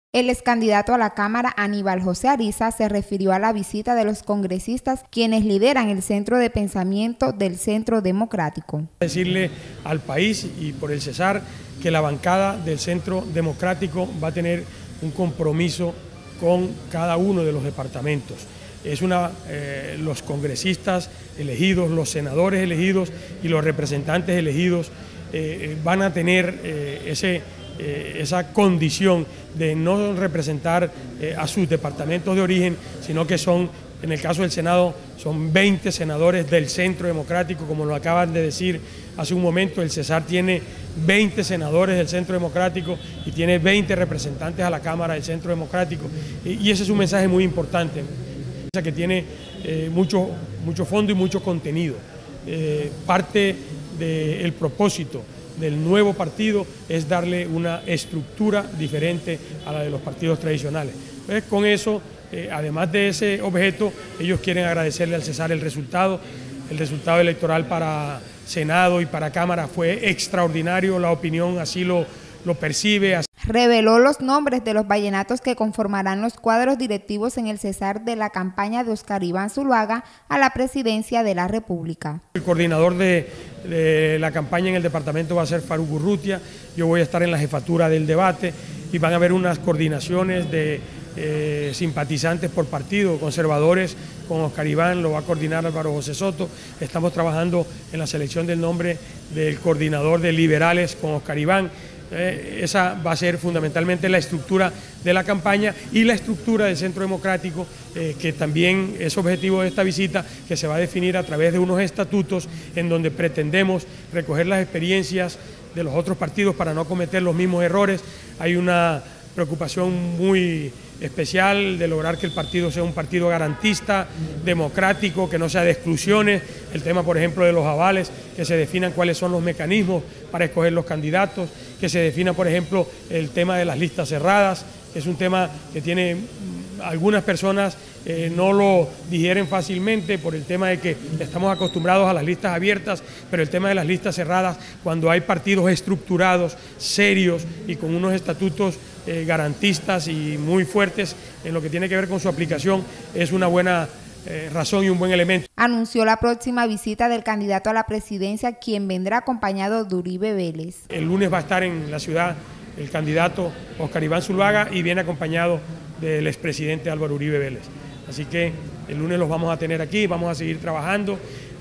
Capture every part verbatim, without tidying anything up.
El excandidato a la Cámara, Aníbal José Ariza, se refirió a la visita de los congresistas quienes lideran el centro de pensamiento del Centro Democrático. Decirle al país y por el Cesar que la bancada del Centro Democrático va a tener un compromiso con cada uno de los departamentos. Es una, eh, los congresistas elegidos, los senadores elegidos y los representantes elegidos eh, van a tener eh, ese... Eh, esa condición de no representar eh, a sus departamentos de origen, sino que son, en el caso del Senado, son veinte senadores del Centro Democrático, como lo acaban de decir hace un momento. El Cesar tiene veinte senadores del Centro Democrático y tiene veinte representantes a la Cámara del Centro Democrático, y, y ese es un mensaje muy importante, que tiene eh, mucho, mucho fondo y mucho contenido. Eh, parte del propósito del nuevo partido es darle una estructura diferente a la de los partidos tradicionales. Entonces, con eso, eh, además de ese objeto, ellos quieren agradecerle al Cesar el resultado. El resultado electoral para Senado y para Cámara fue extraordinario, la opinión así lo, lo percibe. Reveló los nombres de los vallenatos que conformarán los cuadros directivos en el Cesar de la campaña de Oscar Iván Zuluaga a la presidencia de la República. El coordinador de, de la campaña en el departamento va a ser Faruk Urrutia. Yo voy a estar en la jefatura del debate y van a haber unas coordinaciones de eh, simpatizantes por partido, conservadores con Oscar Iván, lo va a coordinar Álvaro José Soto. Estamos trabajando en la selección del nombre del coordinador de liberales con Oscar Iván. Eh, esa va a ser fundamentalmente la estructura de la campaña y la estructura del Centro Democrático, eh, que también es objetivo de esta visita, que se va a definir a través de unos estatutos en donde pretendemos recoger las experiencias de los otros partidos para no cometer los mismos errores. Hay una preocupación muy especial de lograr que el partido sea un partido garantista, democrático, que no sea de exclusiones. El tema, por ejemplo, de los avales, que se definan cuáles son los mecanismos para escoger los candidatos, que se defina, por ejemplo, el tema de las listas cerradas, que es un tema que tiene algunas personas eh, no lo digieren fácilmente por el tema de que estamos acostumbrados a las listas abiertas, pero el tema de las listas cerradas, cuando hay partidos estructurados, serios y con unos estatutos eh, garantistas y muy fuertes en lo que tiene que ver con su aplicación, es una buena eh, razón y un buen elemento. Anunció la próxima visita del candidato a la presidencia, quien vendrá acompañado de Uribe Vélez. El lunes va a estar en la ciudad el candidato Oscar Iván Zuluaga y viene acompañado del expresidente Álvaro Uribe Vélez. Así que el lunes los vamos a tener aquí, vamos a seguir trabajando.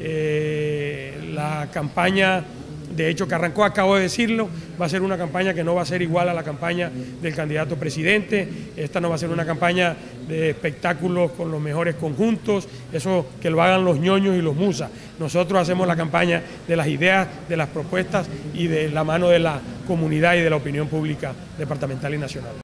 Eh, la campaña, de hecho que arrancó, acabo de decirlo, va a ser una campaña que no va a ser igual a la campaña del candidato presidente. Esta no va a ser una campaña de espectáculos con los mejores conjuntos, eso que lo hagan los ñoños y los musas. Nosotros hacemos la campaña de las ideas, de las propuestas y de la mano de la comunidad y de la opinión pública departamental y nacional.